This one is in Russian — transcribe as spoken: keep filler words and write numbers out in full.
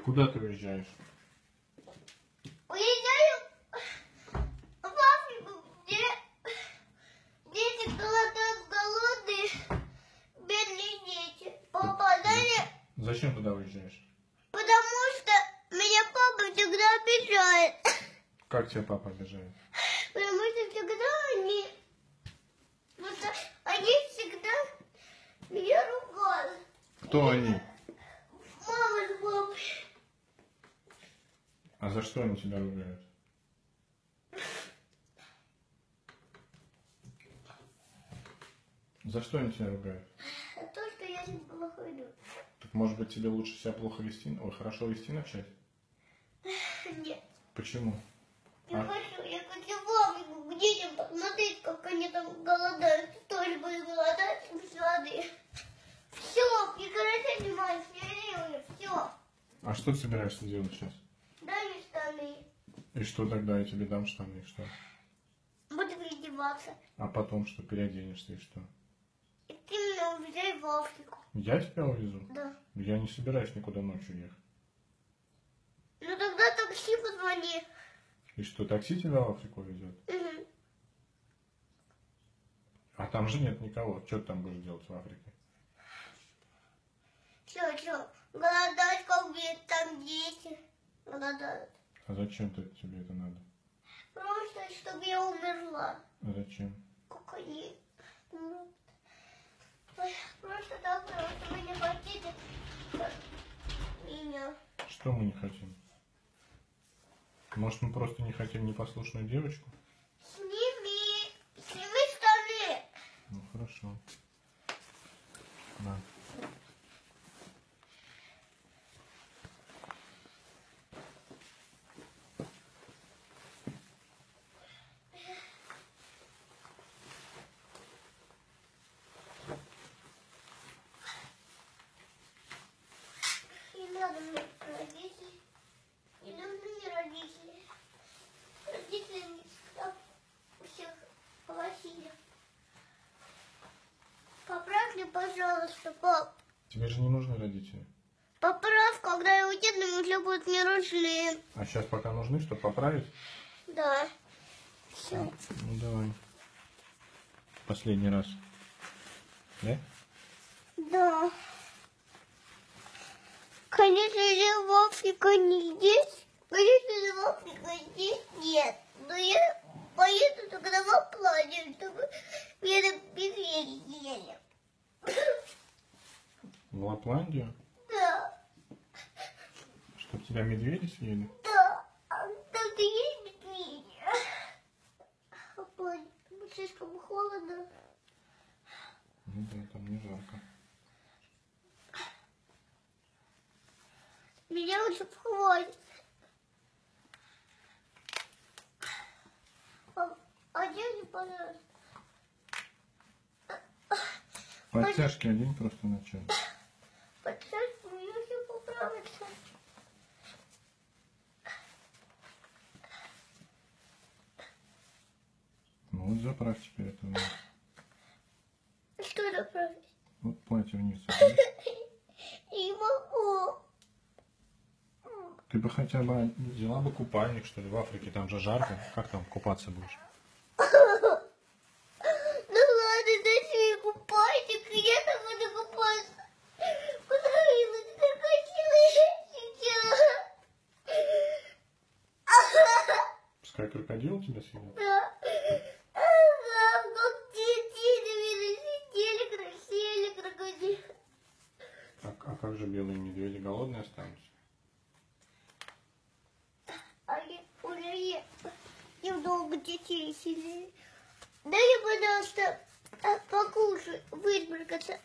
Куда ты уезжаешь? Уезжаю в Африку, где дети голодают, голодные, бедные дети. Папа, знаешь, Зачем туда уезжаешь? потому что меня папа всегда обижает. Как тебя папа обижает? Потому что всегда они, вот, они всегда меня ругают. Кто они? Мама с папой. А за что они тебя ругают? За что они тебя ругают? А то, что я не плохо иду. Так может быть тебе лучше себя плохо вести, ой, хорошо вести начать? Нет. Почему? Я А? хочу, я хочу в Африку к детям посмотреть, как они там голодают. Тоже буду голодать без воды. Все, прекрати снимать, я делаю, все. А что ты собираешься делать сейчас? Дай мне штаны. И что тогда я тебе дам штаны, и что? Буду переодеваться. А потом что, переоденешься и что? И ты меня увезай в Африку. Я тебя увезу? Да. Я не собираюсь никуда ночью ехать. Ну тогда такси позвони. И что, такси тебя в Африку везет? Угу. А там же нет никого. Что ты там будешь делать в Африке? Все, все. Голодать, как будет там дети. Голодают. А зачем ты, тебе это надо? Просто, чтобы я умерла. А зачем? Как они. Ну, ой, просто так, потому что вы не хотите меня. Что мы не хотим? Может, мы просто не хотим непослушную девочку? Сними. Сними штаны. Ну, хорошо. На. Не надо мне родителей. Не нужны мне родители. Родители не всегда всех плохие. Поправь мне, пожалуйста, пап. Тебе же не нужны родители. Поправь, когда я уеду, уже будут не нужны. А сейчас пока нужны, чтобы поправить? Да. Все. Ну, давай. Последний раз. Да? Да. Конечно же, в Африку не здесь. Конечно же, в Африку здесь нет. Но я поеду тогда в Аплане, чтобы меня на медведи ели. В Лапландию? Да, Чтоб тебя медведи съели? да. А там-то есть медведи. Аплане, там слишком холодно. Ну да, там не жарко. Меня уже хватит. А, одень, пожалуйста. Подтяжки одень просто вначале. Подсадь, мне все поправится. Ну вот заправь теперь это вниз. Что направить? Вот платье вниз. заправь. Не могу. Ты бы хотя бы взяла бы купальник, что ли, в Африке, там же жарко. Как там купаться будешь? Ну ладно, дайте мне купальник, и я там буду купаться. Куда я буду так хотела сейчас? Пускай крокодил тебя съедет. Да. Ага, как дети на меня сидели, красили крокодил. А, а как же белые медведи голодные останутся? А я уже ем. Я долго детей сидели. Дай мне, пожалуйста, а, покушать, высморкаться.